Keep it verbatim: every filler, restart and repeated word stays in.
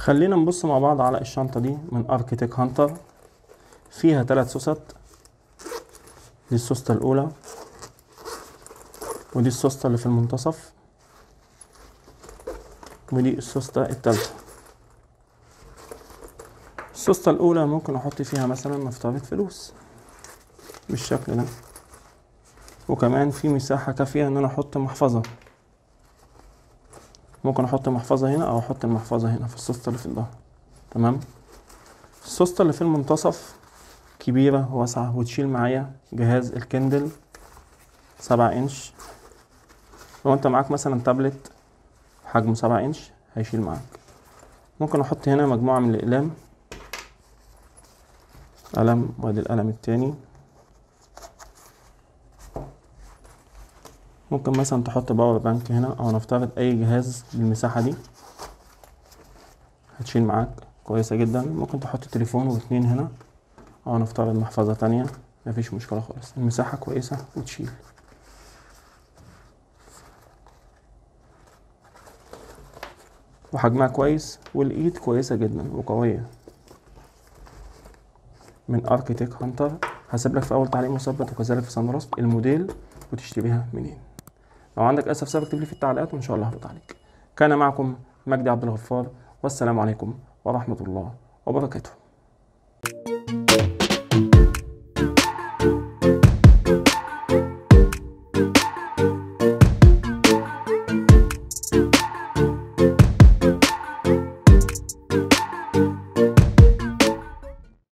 خلينا نبص مع بعض على الشنطة دي من اركيتك هانتر. فيها ثلاث سوست. دي السوستة الأولى، ودي السوستة اللي في المنتصف، ودي السوستة التالتة. السوستة الأولى ممكن أحط فيها مثلا نفترض فلوس بالشكل ده، وكمان في مساحة كافية إن أنا أحط محفظة. ممكن أحط محفظة هنا أو أحط المحفظة هنا في السوستة اللي في الظهر. تمام. السوستة اللي في المنتصف كبيرة وواسعة وتشيل معايا جهاز الكندل سبعة انش. لو انت معاك مثلا تابلت حجمه سبعة انش هيشيل معاك. ممكن احط هنا مجموعة من الاقلام، قلم وادي القلم التاني. ممكن مثلا تحط باور بانك هنا او نفترض اي جهاز بالمساحة دي هتشيل معاك كويسة جدا. ممكن تحط تليفون واتنين هنا او نفترض محفظة تانية، مفيش مشكلة خالص. المساحة كويسة وتشيل. وحجمها كويس والايد كويسة جدا وقوية. من اركيتك هانتر. هسيب لك في اول تعليق مثبت وكذلك في صندوق الوصف الموديل وتشتريها منين. لو عندك اسف سبب اكتب لي في التعليقات وان شاء الله هرد عليك. كان معكم مجدي عبد الغفار، والسلام عليكم ورحمة الله وبركاته.